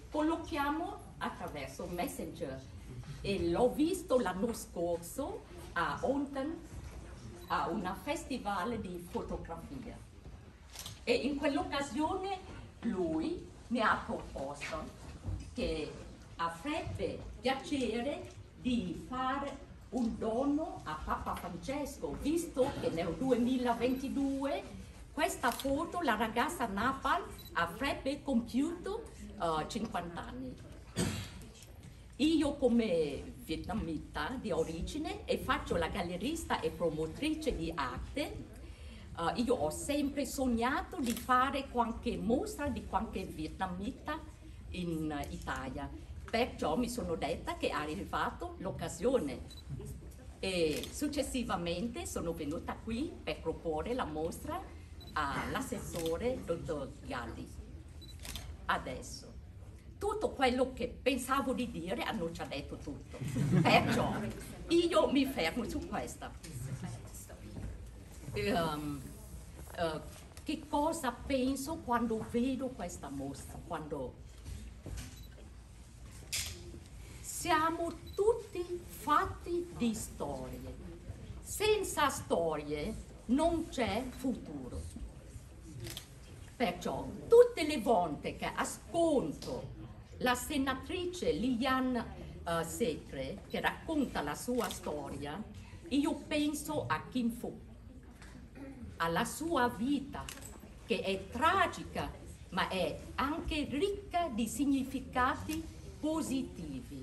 colloquiamo attraverso Messenger e l'ho visto l'anno scorso a Onten a una festival di fotografia e in quell'occasione lui mi ha proposto che avrebbe piacere di fare un dono a Papa Francesco, visto che nel 2022 questa foto, la ragazza Napal, avrebbe compiuto 50 anni. Io come vietnamita di origine e faccio la gallerista e promotrice di arte, io ho sempre sognato di fare qualche mostra di qualche vietnamita in Italia. Perciò mi sono detta che è arrivata l'occasione e successivamente sono venuta qui per proporre la mostra all'assessore dottor Galli. Adesso, tutto quello che pensavo di dire hanno già detto tutto, perciò io mi fermo su questa. Che cosa penso quando vedo questa mostra? Siamo tutti fatti di storie. Senza storie non c'è futuro. Perciò tutte le volte che ascolto la senatrice Liliane Secre che racconta la sua storia, io penso a Kim Phuc, alla sua vita che è tragica ma è anche ricca di significati positivi.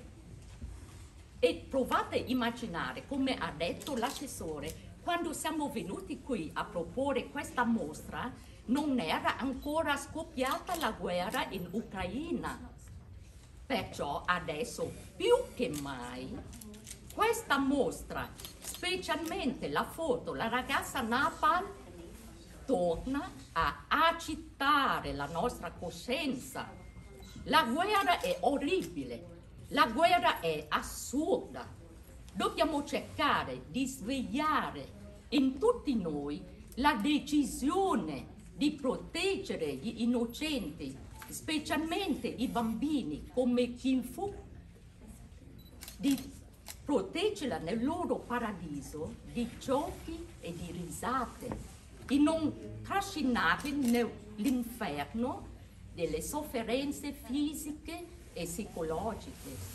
E provate a immaginare, come ha detto l'assessore, quando siamo venuti qui a proporre questa mostra non era ancora scoppiata la guerra in Ucraina. Perciò adesso più che mai questa mostra, specialmente la foto, la ragazza Napal, torna a agitare la nostra coscienza. La guerra è orribile. La guerra è assurda. Dobbiamo cercare di svegliare in tutti noi la decisione di proteggere gli innocenti, specialmente i bambini come Kim Phuc, di proteggerla nel loro paradiso di giochi e di risate, di non trascinarli nell'inferno delle sofferenze fisiche e psicologiche.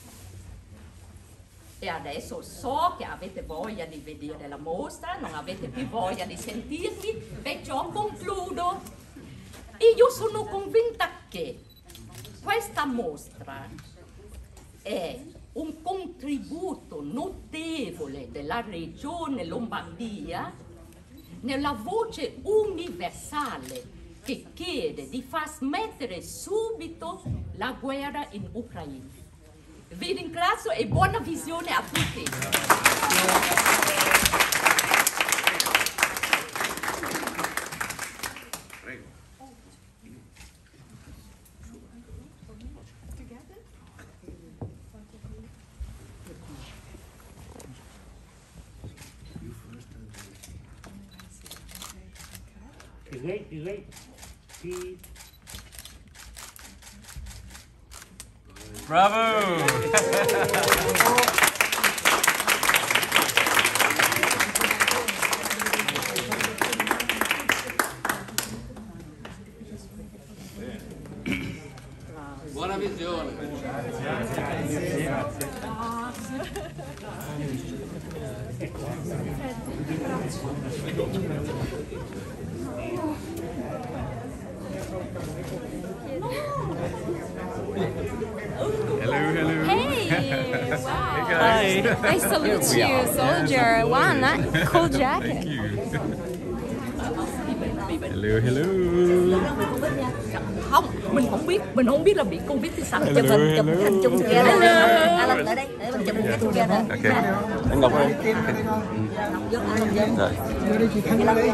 E adesso so che avete voglia di vedere la mostra, non avete più voglia di sentirmi, perciò concludo. E io sono convinta che questa mostra è un contributo notevole della regione Lombardia nella voce universale che chiede di far smettere subito la guerra in Ucraina. Vi ringrazio e buona visione a tutti. Prego. You wait. Bravo! Buona visione. Hello. Hey! Wow! Hey guys. I salute you, soldier. Wow, nice. Cool jacket. Thank you. Hello. Không, mình không biết là bị Covid thì sao. Hello, hello. Hình chung together. Alan lại đây, để mình chụp một cái together. Ok. Anh Ngọc ơi. Ngọc vô, Alan vô. Rồi.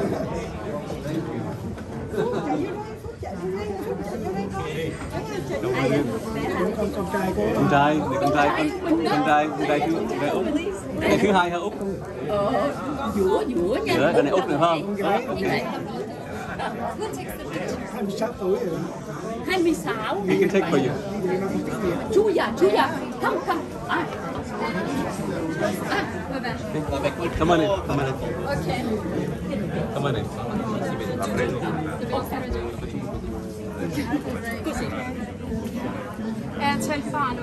Hello. trai con trai thứ hai hả Úc? Giữa nha. Dạ, cái này Úc được không? 26 tuổi rồi. 26. You can take for you. Chú già, không. Come on in. Okay. Come on in. Telefono.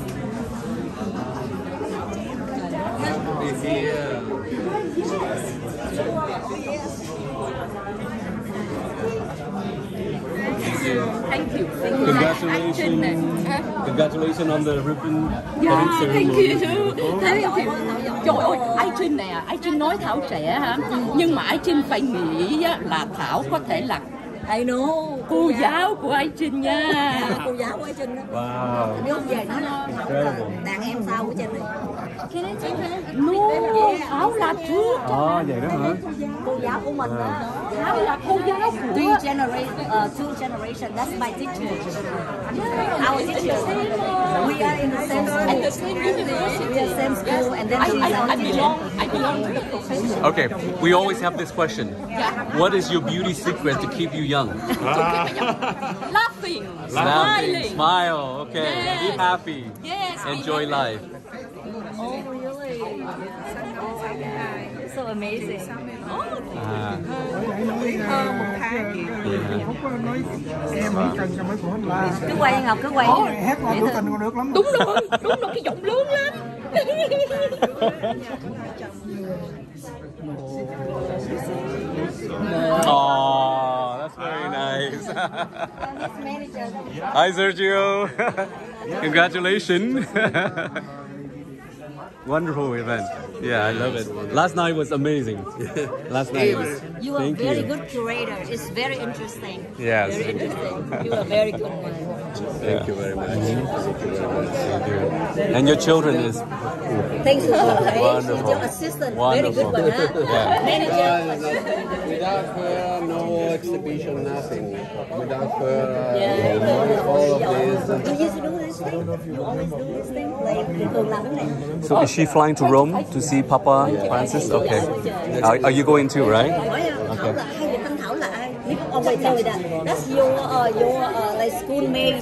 Thank you. Congratulations on the ribbon Yeah, cutting thank ceremony. you. Thank you. Trời ơi, Ai Trinh nè, Ai Trinh nói Thảo trẻ hả? Nhưng mà Ai Trinh phải nghĩ là Thảo có thể là I know. cô giáo của Ai Trinh nha. Cô giáo của Ai Trinh đó. Wow. Nếu không về nó đàn em sau của Trinh này. No, Thảo là trước. Vậy đó hả? Cô giáo của mình đó. Thảo là cô giáo của Two generation. That's my teacher. Our teacher. We are in the same school. at the same university. We are same school, and then she's our I teacher. belong to the profession. Okay, we always have this question. What is your beauty secret to keep you young? Laughing, Laughing, smiling. smile, okay. Yes. Be happy. Yes, be Enjoy happy. life. Oh, really? So amazing. Phúc nói em không cần cho mấy phụ huynh la. Cứ quay Ngọc, cứ quay. Hát la biểu tình còn được lắm. Đúng rồi, cái giọng lớn lắm. Oh, that's very nice. Hi, Sergio. Congratulations. Wonderful event. Yeah, I love it. Last night was amazing. Last night was. You are Thank very you. good curator. It's very interesting. Yes. Very interesting. You are very good one. Thank you very much. Thank you very much. And your children is Thanks for Wonderful. She's your assistant. Wonderful. Very good one, huh? Yeah. Manager. Without her, no exhibition, nothing. Without her, Yeah. all of this. You used to do this thing. You always do this thing. Like thường làm cái này. So is she flying to Rome to see Papa Francis? Okay. Are you going too, right? Thảo là hai người Thanh Thảo là ai? Oh wait, tell me that. That's your like schoolmate.